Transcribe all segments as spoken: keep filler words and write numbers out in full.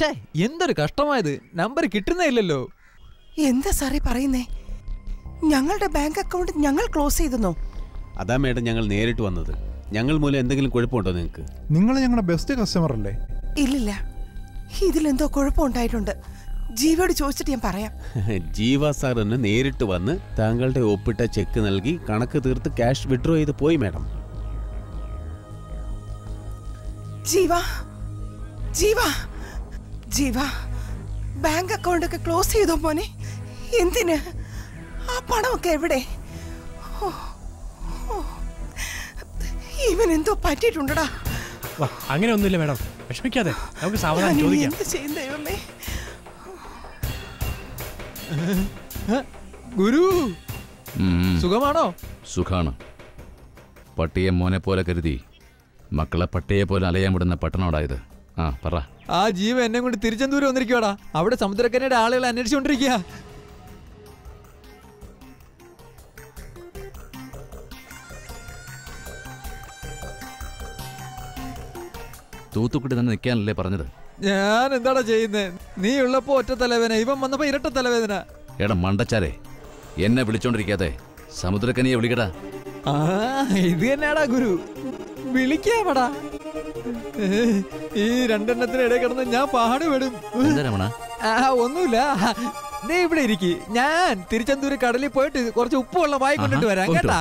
എന്തൊരു കഷ്ടമായത്, നമ്പർ കിട്ടുന്നേ ഇല്ലല്ലോ. എന്താ സാറേ പറയുന്നേ? ഞങ്ങളുടെ ബാങ്ക് അക്കൗണ്ട് ഞങ്ങൾ ക്ലോസ് ചെയ്തെന്നോ? അതാ മേഡം ഞങ്ങൾ നേരിട്ട് വന്നത്. ഞങ്ങൾ മൂലം എന്തെങ്കിലും കുഴപ്പമുണ്ടോ നിങ്ങൾക്ക്? നിങ്ങൾ ഞങ്ങളുടെ ബെസ്റ്റ് കസ്റ്റമർ അല്ലേ? ഇല്ലില്ല, ഇതിലെന്തോ കുഴപ്പമുണ്ടായിട്ടുണ്ട്. ജീവയോട് ചോദിച്ചിട്ട് ഞാൻ പറയാം. ജീവ സാറിന് നേരിട്ട് വന്ന് താങ്കളുടെ ഒപ്പിട്ട ചെക്ക് നൽകി കണക്ക് തീർത്ത് ക്യാഷ് വിഡ്രോ ചെയ്ത് പോയി മേഡം. ജീവ ജീവ ജീവ ബാങ്ക് അക്കൗണ്ട് ഒക്കെ ക്ലോസ് ചെയ്തോ മോനെ? എന്തിന്? ആ പണമൊക്കെ എവിടെ? ഇവൻ എന്തോ പറ്റിയിട്ടുണ്ടടാ. അങ്ങനെ ഒന്നുമില്ല മേഡം, വിഷമിക്കാതെ നമുക്ക് സാവധാനം ചോദിക്കാം. എന്ത് ചെയ്യും ദൈവമേ? ഗുരു സുഖമാണോ? സുഖാണ്. പട്ടിയെ മോനെ പോലെ കരുതി മക്കളെ പട്ടിയെ പോലെ അലയാൻ വിടുന്ന പട്ടണോടായത്. ആ പറ. ആ ജീവ എന്നെ കൊണ്ട് തിരുച്ചെന്തൂര് വന്നിരിക്കുവാടാ. അവിടെ സമുദ്രക്കരയുടെ ആളുകൾ അന്വേഷിച്ചുകൊണ്ടിരിക്കുക. തൂത്തുക്കുട്ടി തന്നെ നിൽക്കാനല്ലേ പറഞ്ഞത്? ഞാൻ എന്താടാ ചെയ്യുന്നേ? നീ ഉള്ളപ്പോ ഒറ്റ തലവേദന, ഇവൻ വന്നപ്പോ ഇരട്ട തലവേദന. എടാ മണ്ടച്ചാരെ, എന്നെ വിളിച്ചോണ്ടിരിക്കാതെ സമുദ്രക്കനിയെ വിളിക്കടാ. ആ ഇത് തന്നെയാടാ ഗുരു, വിളിക്കാമടാ. ഈ രണ്ടെണ്ണത്തിന് ഇടയിൽ കിടന്ന് ഞാൻ പാടുപെടും. ആ ഒന്നുമില്ല, നീ ഇവിടെ ഇരിക്കി. ഞാൻ തിരുച്ചെന്തൂര് കടലിൽ പോയിട്ട് കുറച്ച് ഉപ്പുള്ള വായി കൊണ്ടിട്ട് വരാം കേട്ടാ.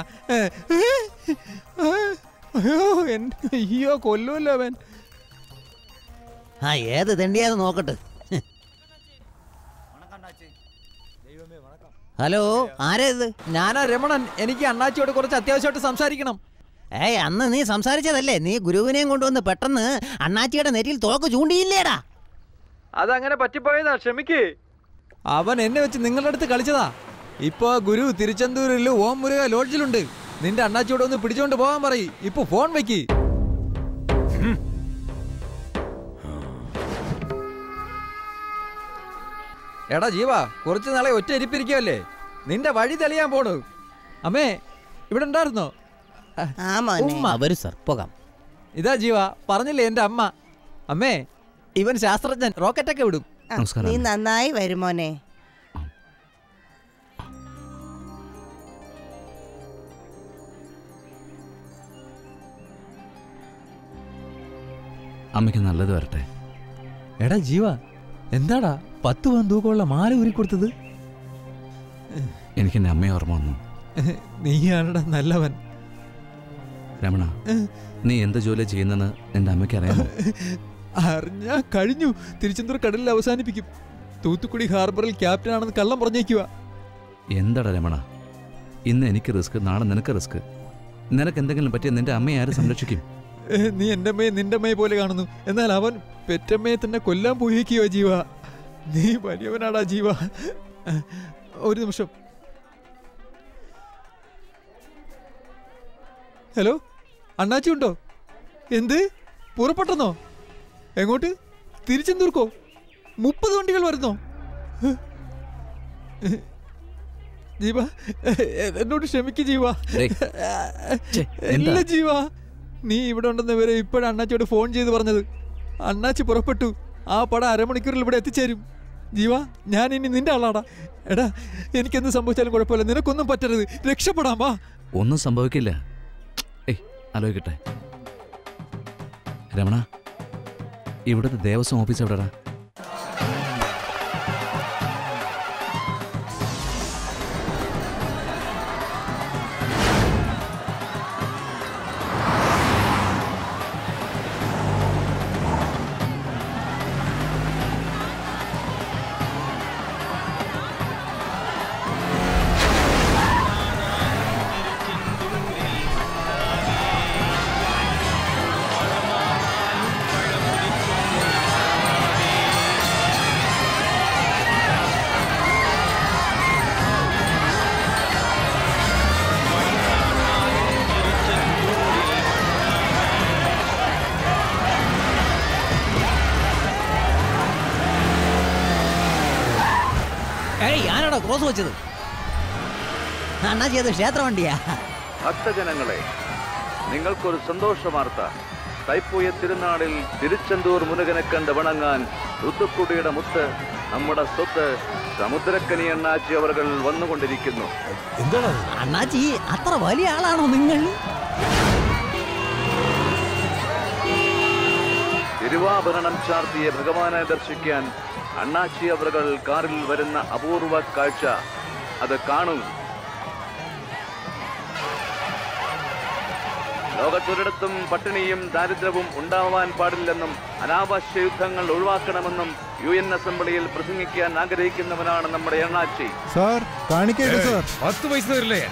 അയ്യോ അയ്യോ കൊല്ലുമല്ലോ അവൻ. ആ ഏത് തെണ്ടിയാന്ന് നോക്കട്ടെ. ഹലോ, ആരാ ഇത്? ഞാനാ രമണൻ. എനിക്ക് അണ്ണാച്ചിയോട് കുറച്ച് അത്യാവശ്യമായിട്ട് സംസാരിക്കണം. ഏയ് അന്ന് നീ സംസാരിച്ചതല്ലേ? നീ ഗുരുവിനെയും കൊണ്ടുവന്ന് പെട്ടെന്ന് അണ്ണാച്ചിയുടെ നെറ്റിയിൽ തോക്ക് ചൂണ്ടിയില്ലേടാ? അതങ്ങനെ പറ്റിപ്പോയതാ, ക്ഷമിക്ക്. അവൻ എന്നെ വെച്ച് നിങ്ങളുടെ അടുത്ത് കളിച്ചതാ. ഇപ്പൊ ഗുരു തിരുച്ചെന്തൂരിൽ ഓം മുരുക ലോഡ്ജിലുണ്ട്. നിന്റെ അണ്ണാച്ചിയോട് ഒന്ന് പിടിച്ചോണ്ട് പോകാൻ പറയും. ഇപ്പൊ ഫോൺ വെക്ക്. എടാ ജീവ, കുറച്ചു നാളെ ഒറ്റ ഇരിപ്പിരിക്കല്ലേ? നിന്റെ വഴി തെളിയാൻ പോണു. അമ്മേ ഇവിടെ ഉണ്ടായിരുന്നോ? ഇതാ ജീവ, പറഞ്ഞില്ലേ എന്റെ അമ്മ. അമ്മേ ഇവൻ ശാസ്ത്രജ്ഞൻ, റോക്കറ്റൊക്കെ വിടും. നീ നന്നായി വരുമോനെ. അമ്മയ്ക്ക് നല്ലത് വരട്ടെ. എടാ ജീവ, എന്താടാ പത്ത് പവൻ തൂക്കമുള്ള മാല ഊരി കൊടുത്തത്? എനിക്ക് എന്റെ അമ്മയെ ഓർമ്മ വന്നു. നീയാണടാ നല്ലവൻ. രമണ, നീ എന്ത് ജോലി ചെയ്യുന്നെന്ന് എന്റെ അമ്മയ്ക്ക് അറിയാമോ? അറിഞ്ഞാ കഴിഞ്ഞു. തിരുച്ചെന്തൂർ കടലിൽ അവസാനിപ്പിക്കും. തൂത്തുക്കുടി ഹാർബറിൽ ക്യാപ്റ്റൻ ആണെന്ന് കള്ളം പറഞ്ഞേക്കുക. എന്താടാ രമണ, ഇന്ന് എനിക്ക് റിസ്ക്, നാളെ നിനക്ക് റിസ്ക്. നിനക്ക് എന്തെങ്കിലും പറ്റിയ നിന്റെ അമ്മയെ ആര് സംരക്ഷിക്കും? നീ എന്റെ അമ്മയെ നിന്റെ അമ്മയെ പോലെ കാണുന്നു. എന്നാൽ അവൻ പെറ്റമ്മയെ തന്നെ കൊല്ലാൻ പോയിരിക്കുക. ജീവ, നീ വലിയവനാടാ ജീവ. ഒരു നിമിഷം. ഹലോ, അണ്ണാച്ചി ഉണ്ടോ? എന്ത് പുറപ്പെട്ടെന്നോ? എങ്ങോട്ട്? തിരിച്ചെന്തൂർക്കോ? മുപ്പത് വണ്ടികൾ വരുന്നോ? ജീവ, എന്നോട് ക്ഷമിക്ക് ജീവ. ഇല്ല ജീവ, നീ ഇവിടെ ഉണ്ടെന്ന് വരെ ഇപ്പോഴാണ് അണ്ണാച്ചിയോട് ഫോൺ ചെയ്ത് പറഞ്ഞത്. അണ്ണാച്ചി പുറപ്പെട്ടു. ആ പട അരമണിക്കൂറിൽ ഇവിടെ എത്തിച്ചേരും. ജീവ, ഞാൻ ഇനി നിന്റെ ആളാടാ. എടാ, എനിക്കെന്ത് സംഭവിച്ചാലും കുഴപ്പമില്ല. നിനക്കൊന്നും പറ്റരുത്. രക്ഷപ്പെടാമാ. ഒന്നും സംഭവിക്കില്ല. ഏയ് ആലോചിക്കട്ടെ. രമണ, ഇവിടുത്തെ ദേവസ്വം ഓഫീസ് എവിടെടാ? ക്രോസ് വെച്ചത് അണ്ണാച്ചി, അത് ക്ഷേത്ര വണ്ടിയാ. ഭക്തജനങ്ങളെ, നിങ്ങൾക്കൊരു സന്തോഷ വാർത്ത. തൈപ്പൂയ തിരുനാളിൽ തിരുച്ചെന്തൂർ മുരുകനെ കണ്ട് വണങ്ങാൻ തൂത്തുക്കുടിയുടെ മുത്ത് നമ്മുടെ സ്വത്ത് സമുദ്രക്കനി അണ്ണാച്ചി അവർ വന്നുകൊണ്ടിരിക്കുന്നു. അണ്ണാച്ചി അത്ര വലിയ ആളാണോ നിങ്ങൾ? തിരുവാഭരണം ചാർത്തിയ ഭഗവാനെ ദർശിക്കാൻ അണ്ണാച്ചി അവർ കാറിൽ വരുന്ന അപൂർവ കാഴ്ച അത് കാണും. ലോകത്തൊരിടത്തും പട്ടിണിയും ദാരിദ്ര്യവും ഉണ്ടാവാൻ പാടില്ലെന്നും അനാവശ്യ യുദ്ധങ്ങൾ ഒഴിവാക്കണമെന്നും യു എൻ അസംബ്ലിയിൽ പ്രസംഗിക്കാൻ ആഗ്രഹിക്കുന്നവനാണ് നമ്മുടെ അണ്ണാച്ചി. സാർ കാണിക്കേണ്ട സാർ. പത്ത് പൈസ തരില്ലേ?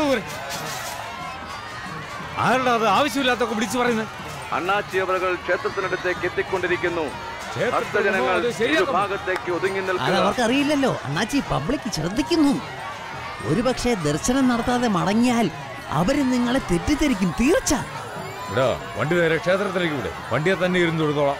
ആരുടെ അത് ആവശ്യമില്ലാത്തൊക്കെ വിളിച്ചു പറയുന്നത്? അണ്ണാച്ചി അവർ ക്ഷേത്രത്തിനടുത്തേക്ക് എത്തിക്കൊണ്ടിരിക്കുന്നു. ഭക്തജനങ്ങൾ ഭാഗത്തേക്ക് ഒതുങ്ങി നിൽക്കുക. അവർക്കറിയില്ലല്ലോ അണ്ണാച്ചി പബ്ലിക് ശ്രദ്ധിക്കുന്നു. ഒരുപക്ഷെ ദർശനം നടത്താതെ മടങ്ങിയാൽ അവര് നിങ്ങളെ തെറ്റിദ്ധരിക്കും. തീർച്ച വണ്ടി നേരെ ക്ഷേത്രത്തിലേക്ക് വിടെ. വണ്ടിയെ തന്നെ ഇരുന്ന് കൊടുത്തോളാം.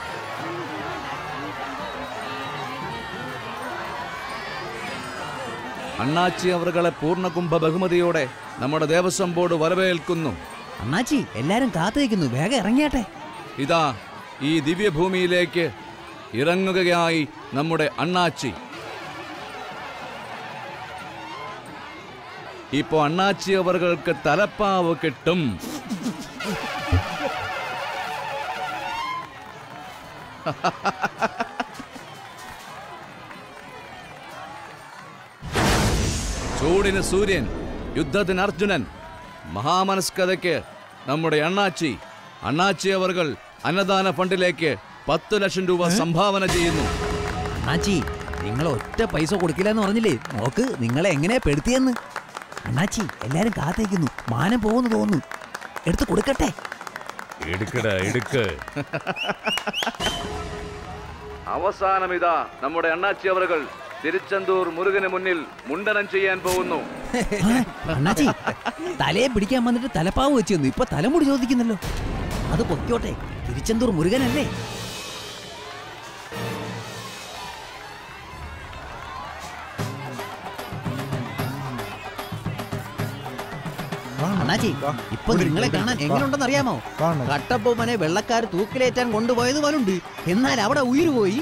അണ്ണാച്ചി അവരുടെ പൂർണ്ണകുംഭ ബഹുമതിയോടെ നമ്മുടെ ദേവസ്വം ബോർഡ് വരവേൽക്കുന്നു. അണ്ണാച്ചി എല്ലാരും കാത്തുവയ്ക്കുന്നു. വേഗം ഇറങ്ങിയാട്ടെ. ഇതാ ഈ ദിവ്യഭൂമിയിലേക്ക് ഇറങ്ങുകയായി നമ്മുടെ അണ്ണാച്ചി. ഇപ്പോ അണ്ണാച്ചി അവർക്ക് തലപ്പാവ് കിട്ടും. ചൂടിന് സൂര്യൻ, യുദ്ധത്തിന് അർജുനൻ, മഹാമനസ്കതയ്ക്ക് നമ്മുടെ അണ്ണാച്ചി. അണ്ണാച്ചി അവർ അന്നദാന ഫണ്ടിലേക്ക് പത്ത് ലക്ഷം രൂപ സംഭാവന ചെയ്യുന്നു. അണ്ണാച്ചി നിങ്ങൾ ഒറ്റ പൈസ കൊടുക്കില്ല എന്ന് പറഞ്ഞില്ലേ? നോക്ക് നിങ്ങളെ എങ്ങനെ പെടുത്തിയെന്ന്. അണ്ണാച്ചി എല്ലാരും കാത്തേക്കുന്നു. മാനം പോകുന്നു തോന്നുന്നു. എടുത്ത് കൊടുക്കട്ടെ. അവസാനം ഇതാ നമ്മുടെ അണ്ണാച്ചി അവർ തിരുച്ചെന്തൂർ മുരുകന് മുന്നിൽ മുണ്ടനം ചെയ്യാൻ പോകുന്നു. അണ്ണാച്ചി തലയെ പിടിക്കാൻ വന്നിട്ട് തലപ്പാവ് വെച്ച് തന്നു. ഇപ്പൊ തലമുടി ചോദിക്കുന്നല്ലോ. അത് പൊക്കോട്ടെ. തിരുച്ചെന്തൂർ മുരുകനല്ലേ? അണ്ണാച്ചി ഇപ്പൊ നിങ്ങളെ കാണാൻ എങ്ങനെയുണ്ടെന്ന് അറിയാമോ? കട്ടപ്പൊമ്മനെ വെള്ളക്കാർ തൂക്കിലേറ്റാൻ കൊണ്ടുപോയത് പോലുണ്ട്. എന്നാൽ അവിടെ ഉയരുപോയി.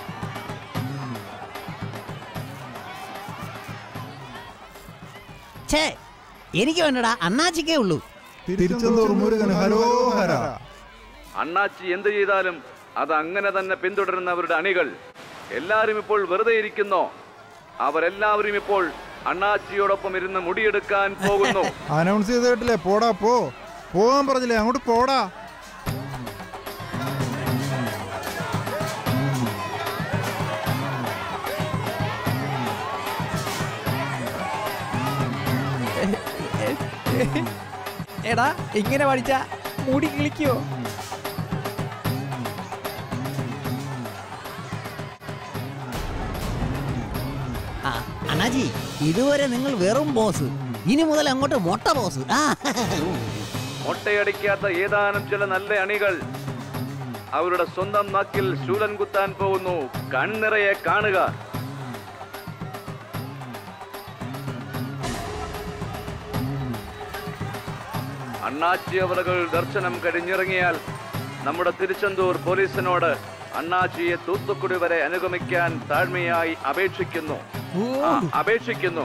ഛേ എനിക്ക് വേണ്ടടാ, അണ്ണാച്ചിക്കേ ഉള്ളൂ. അണ്ണാച്ചി എന്ത് ചെയ്താലും അത് അങ്ങനെ തന്നെ പിന്തുടരുന്നവരുടെ അണികൾ എല്ലാരും ഇപ്പോൾ വെറുതെ ഇരിക്കുന്നോ? അവരെല്ലാവരും ഇപ്പോൾ അണ്ണാച്ചിയോടൊപ്പം ഇരുന്ന് മുടിയെടുക്കാൻ പോകുന്നു. അനൗൺസ് ചെയ്തിട്ടില്ലേ? പോടാ പോ. പോകാൻ പറഞ്ഞില്ലേ? അങ്ങോട്ട് പോടാ. എടാ ഇങ്ങനെ പഠിച്ച മുടി കിളിക്കോ? അണ്ണാജി ഇതുവരെ നിങ്ങൾ വെറും ബോസ്. ഇനി മുതൽ അങ്ങോട്ട് മൊട്ട ബോസ്. മൊട്ടയടിക്കാത്ത ഏതാനും ചില നല്ല അണികൾ അവരുടെ സ്വന്തം നാക്കിൽ ശൂലൻ കുത്താൻ പോകുന്നു. കണ്ണിറയെ കാണുക. അണ്ണാച്ചി അവറുകൾ ദർശനം കഴിഞ്ഞിറങ്ങിയാൽ നമ്മുടെ തിരുച്ചെന്തൂർ പോലീസിനോട് അണ്ണാച്ചിയെ തൂത്തുക്കുടി വരെ അനുഗമിക്കാൻ താഴ്മയായി അപേക്ഷിക്കുന്നു അപേക്ഷിക്കുന്നു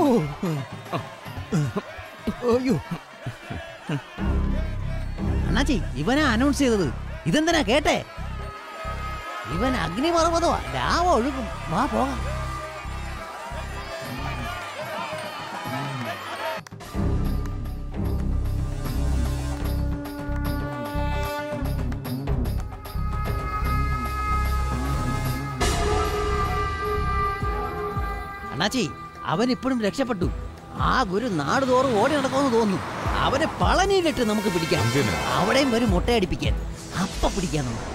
അണ്ണാച്ചി ഇവനാ അനൗൺസ് ചെയ്തത്. ഇതെന്തിനാ കേട്ടെ? ഇവൻ അഗ്നിപർവ്വതോ ലാവ ഒഴുകും. വാ പോകാം. അണ്ണാച്ചി അവൻ ഇപ്പോഴും രക്ഷപ്പെട്ടു. ആ ഗുരു നാട് തോറും ഓടി നടക്കുമെന്ന് തോന്നുന്നു. അവനെ പളനിയിലിട്ട് നമുക്ക് പിടിക്കാം. അവിടെയും വരും മുട്ടയടിപ്പിക്കാൻ. അപ്പ പിടിക്കാൻ നമുക്ക്.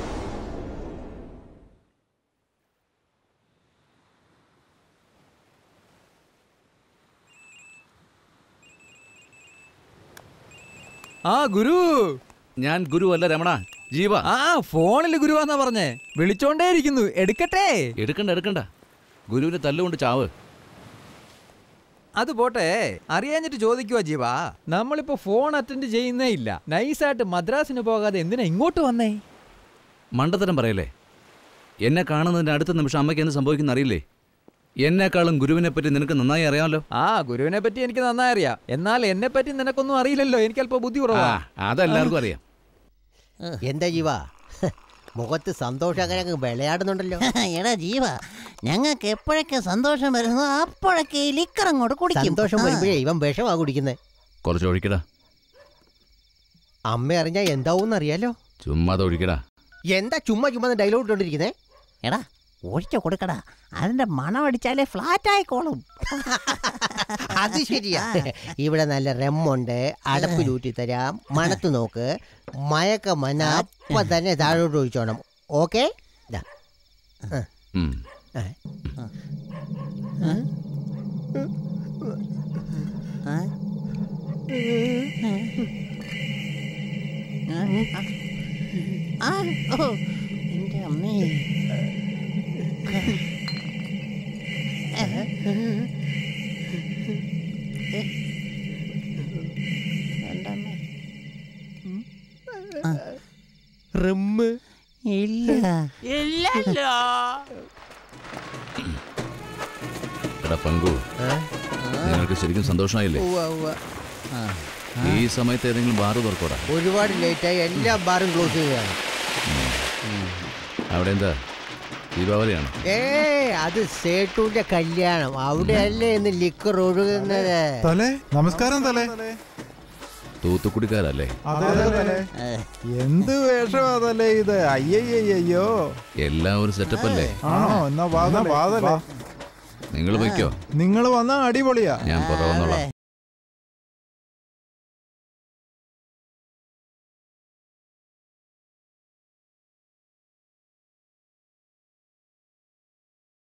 ആ ഗുരു. ഞാൻ ഗുരു അല്ല രമണ, ജീവ. ആ ഫോണിൽ ഗുരുവാന്നാ പറഞ്ഞേ. വിളിച്ചോണ്ടേ ഇരിക്കുന്നു. എടുക്കട്ടെ? എടുക്കണ്ട എടുക്കണ്ട. ഗുരുവിനെ തല്ലുകൊണ്ട് ചാവ്. അത് പോട്ടെ, അറിയാഞ്ഞിട്ട് ചോദിക്കുവാ ജീവാ, നമ്മളിപ്പോ ഫോൺ അറ്റൻഡ് ചെയ്യുന്നേ ഇല്ല. നൈസായിട്ട് മദ്രാസിന് പോകാതെ എന്തിനാ ഇങ്ങോട്ട് വന്നേ? മണ്ടത്തരം പറയല്ലേ. എന്നെ കാണുന്നതിന്റെ അടുത്ത നിമിഷം അമ്മയ്ക്ക് എന്ത് സംഭവിക്കുന്ന അറിയില്ലേ? എന്നെക്കാളും ഗുരുവിനെ പറ്റി നിനക്ക് നന്നായി അറിയാമല്ലോ. ആ, ഗുരുവിനെ പറ്റി എനിക്ക് നന്നായി അറിയാം. എന്നാൽ എന്നെ പറ്റി നിനക്കൊന്നും അറിയില്ലല്ലോ. എനിക്ക് അല്പം ബുദ്ധി കുറവാ. അതെല്ലാവർക്കും അറിയാം. എന്താ ജീവ മുഖത്ത് സന്തോഷം വിളയാടുന്നുണ്ടല്ലോ? എടാ ജീവ, ഞങ്ങൾക്ക് എപ്പോഴൊക്കെ സന്തോഷം വരുന്നു അപ്പോഴൊക്കെ ഈ ലിക്കർ അങ്ങോട്ട് കുടിക്കും. സന്തോഷം വരുമ്പോഴേ ഇവൻ വിഷമാ കുടിക്കുന്നത്. കുറച്ച് ഒഴിക്കടാ. അമ്മ അറിഞ്ഞാ എന്താവും അറിയാലോ. ചുമ്മാ ഒഴിക്കടാ. എന്താ ചുമ്മാ ചുമ്മാ ഡയലോഗ് ഇട്ടോണ്ടിരിക്കുന്നേ? എടാ ഒഴിച്ച കൊടുക്കടാ, അതിന്റെ മണം അടിച്ചാലേ ഫ്ലാറ്റ് ആയിക്കോളും. അത് ശരിയാ. ഇവിടെ നല്ല റെമ്മുണ്ട്, അടപ്പിലൂറ്റി തരാം, മണത്ത് നോക്ക്. മയക്ക മന അപ്പ തന്നെ താഴോട്ട് ഒഴിച്ചോണം. ഓക്കെ? എന്റെ അമ്മേ, റെമ്മ് ഇല്ല ഇല്ലല്ലോ. എടാ പങ്കു, നിങ്ങൾക്ക് ശരിക്കും സന്തോഷമായില്ലേ? ഈ സമയത്ത് ഏതെങ്കിലും ബാറ് തുറക്കോടാ? ഒരുപാട് ലേറ്റായി, എല്ലാ ബാറും ക്ലോസ് ചെയ്യുകയാണ്. അവിടെ എന്താ ദീപാവലിയാണോ? ഏ അത് സേട്ടുവിന്റെ കല്യാണം. അവിടെയല്ലേ ഇന്ന് ലിക്കർ ഒഴുകുന്നത്. തലേ നമസ്കാരം. തലേ തൂത്തുക്കുടിക്കാരല്ലേ? എന്ത് വേഷമാ തലേ ഇത്? അയ്യയ്യോ, എല്ലാം ഒരു സെറ്റപ്പ് അല്ലേ? ആണോ? എന്നാ വാദലേ. നിങ്ങൾ വയ്ക്കോ. നിങ്ങൾ വന്നാ അടിപൊളിയാ. ഞാൻ പുറവന്നോളാം.